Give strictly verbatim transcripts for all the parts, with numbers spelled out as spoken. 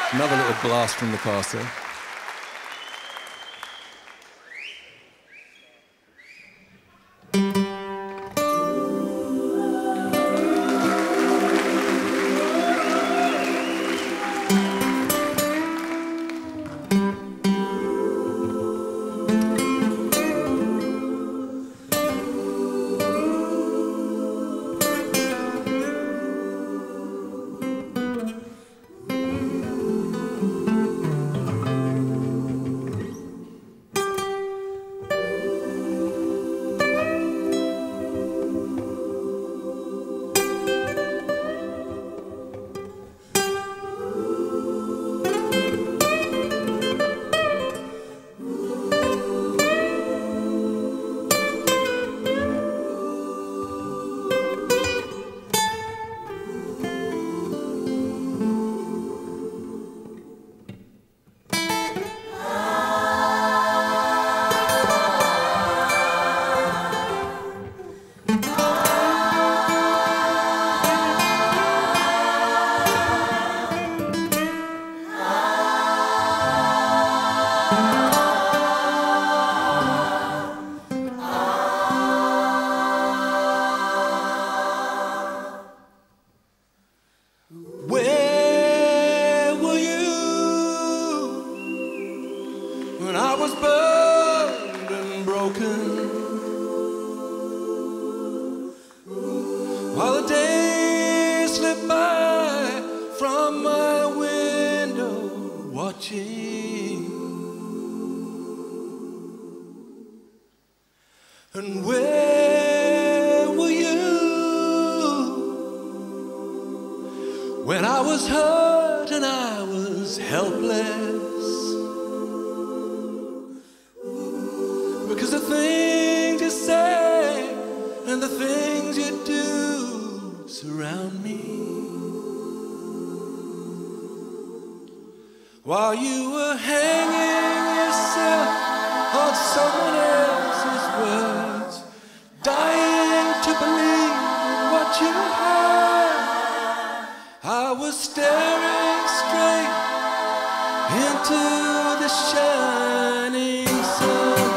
Another little blast from the past there. And where were you when I was hurt and I was helpless? Because the things you say and the things you do surround me. While you were hanging yourself on someone else's words, dying to believe in what you heard, I was staring straight into the shining sun.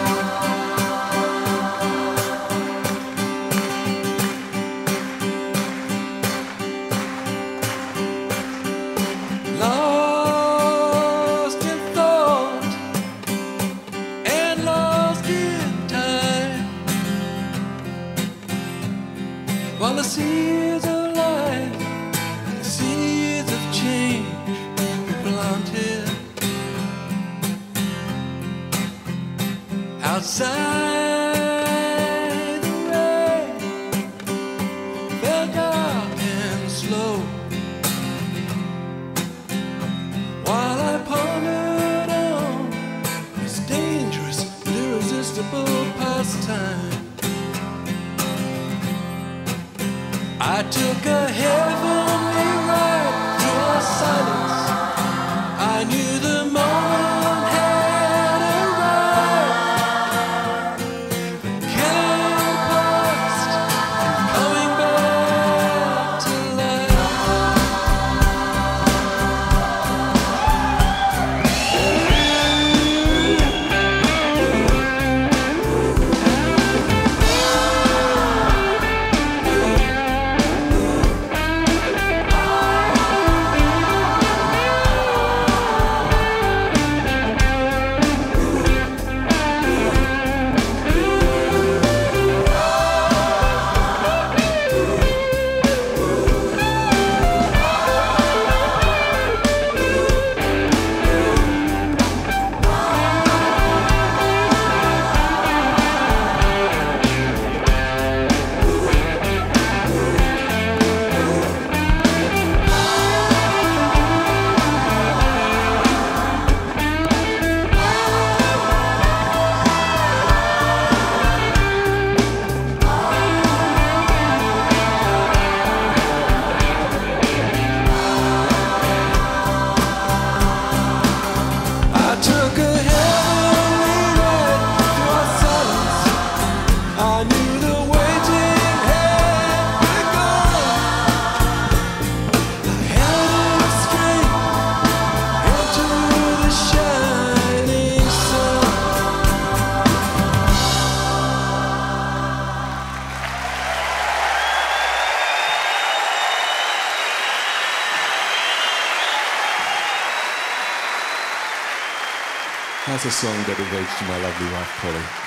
Lost in thought and lost in time, while the seeds of life and the seeds of change we planted outside the rain fell dark and slow, while I pondered on this dangerous but irresistible pastime. I took a heavenly ride through our silence. I knew the moment had arrived. Killing past and coming back to life. That's a song dedicated to my lovely wife, Polly.